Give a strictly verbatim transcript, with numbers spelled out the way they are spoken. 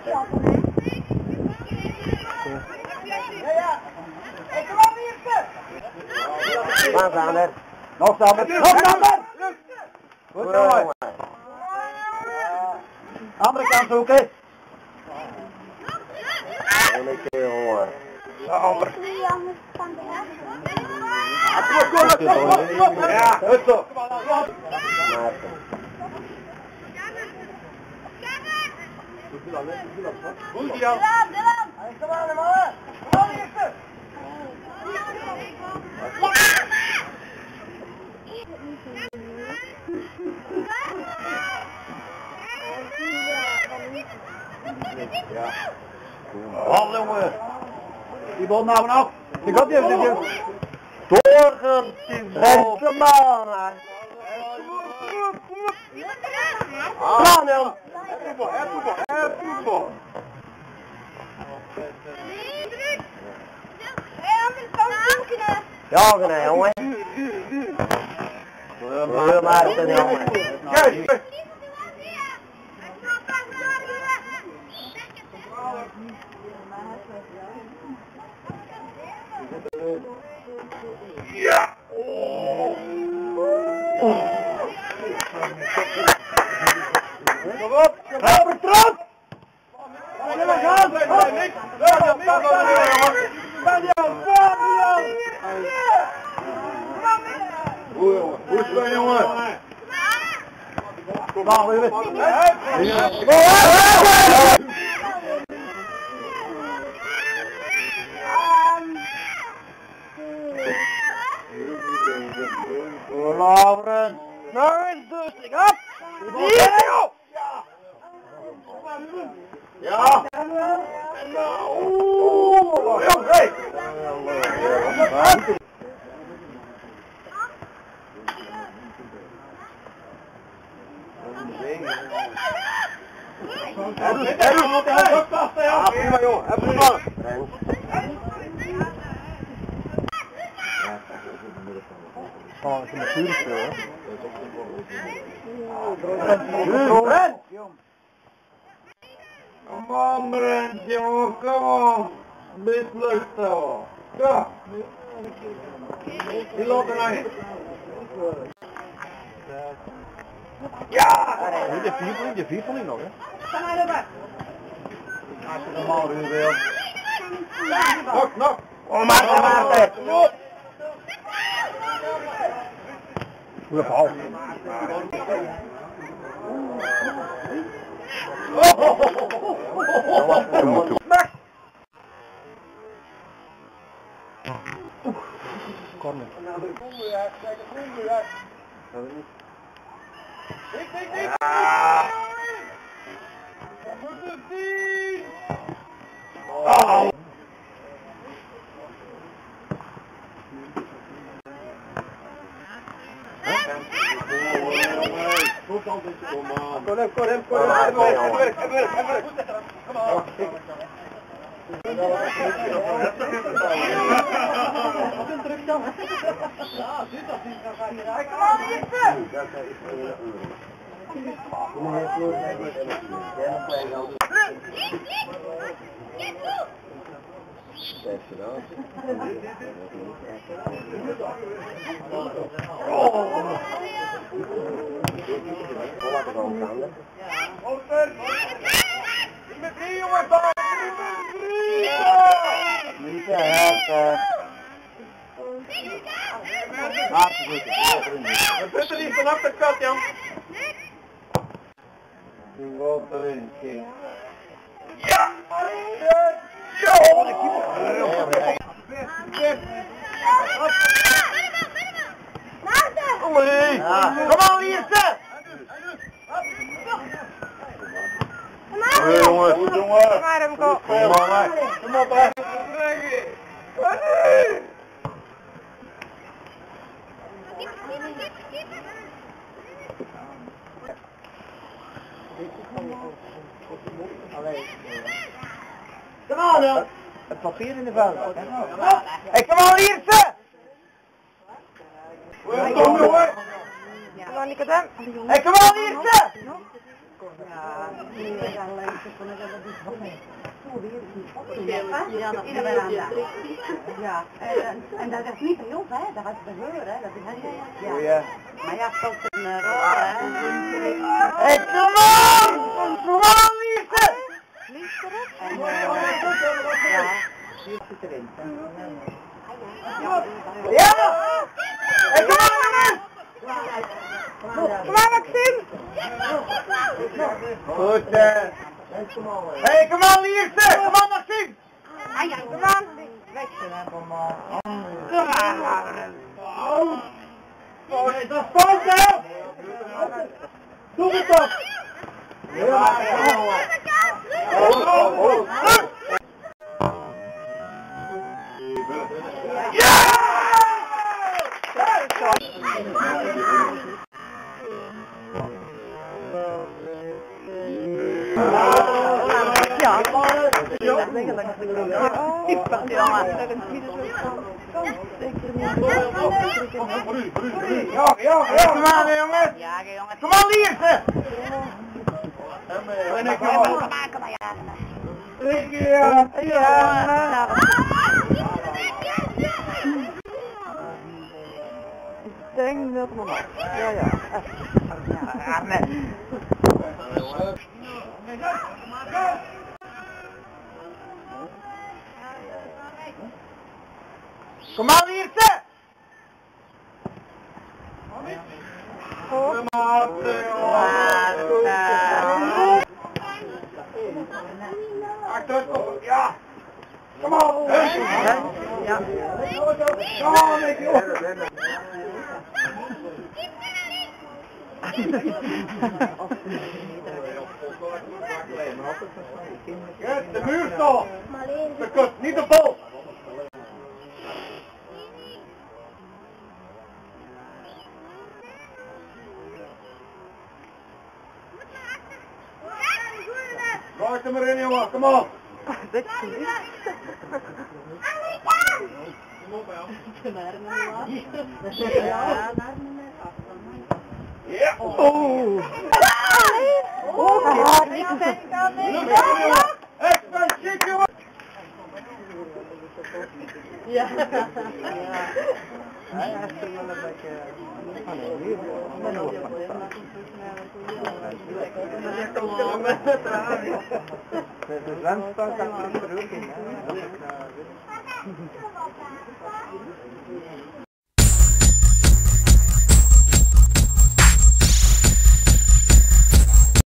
Waar staan er? Nog staan er! Nog staan er! Goed zo. Andere kant zoeken. En ik keer hoor. De ander. Kom, kom, kom, kom. Ja, goed zo. Goed, Jan. Kom aan, man. Kom aan, eerste. Ja. Oh, jongen. Die bal nou af. Ik had die even. Doorgaan, die bal. Kom maar. Gaan, Jan. Het voetbal, het voetbal, het voetbal. Ja, nee, jongen. We maken het, jongen. Kijk. Ja. Kom op, ga vertrouwd. Kom maar, gaan. Hoe jongen? Hoe is het jongen? Kom maar, weer. Lauren. Nee, dus ik op. Ja. Ja. Nou. Ja, hey. Hij moet hij moet vast, ja. Prima joh, heb hem maar. Oh, dat is natuurlijk zo, hè. Brent! Kom on, Brent, jongen, kom on. Mislukt zo. Ja. Die loopt er nou in. Ja! De vier, de vier van die nog, hè? Ga maar erbij. Als je normaal nu wil. Nog, nog. Oh, Maarten, Maarten. Goeie bal. Max! Corner. Dik, dik, dik! Ja! Oh! Kom hem, kom hem, kom hem. Even werk, even werk, even werk. Kom maar. Druk dan. Ja, zit dat niet. Kom aan, eerste. Het is niet vanaf de kat, Jan. Die loopt erin, kind. Ja! Ja! Kom aan, Lierse! Kom jongen, goed jongen. Kom maar, hem kom. Kom maar, kom op, hè. Kom aan, dan. Het papier in de vuil. Hé, kom aan, Lierse! Kom jongen. Annika dan. Hé, kom aan, Lierse! Ja, die is alleen van dat is ja, nog in de veranda. Ja, en, en dat is niet bij ons, hè? Dat is bij haar, hè? Dat is ja. Ja. Maar ja, tot een rol, hè? Hé, kom aan! Kom aan, Lierse! Liefst erop. En, uh, ja, die zit erin. Ja! Hé, kom aan, jongens! Kom maar, Maxime. Goed, eh. Hé, kom aan, Lierse! Kom aan, Maxime! Ah ja, kom aan. Weg ze hebben, maar. Oh, nee, dat is fout, hè! Doe het toch! Ja! Oh, oh, oh. Ja! Ja, typisch, Ja, ja, ja, kom aan, jongens! ja, jongens. Kom aan, Lierse! En ik heb het maken, maar ja. Ja, Ja, Ik denk dat mama. Ja, ja. ja, nee. Kom aan, Lierse! Kom aan, achteruit, ja! Kom aan! ja. Kom aan, ik joh! Ja, de muur toch! De kut, niet de bal! Wacht er maar in, jongen, kom op! Ja! Oh. Oh, ik denk dat niet! Ik ben ziek, jongen! Ja. Hij heeft er wel een beetje... De zandstad kan er ook in, hè?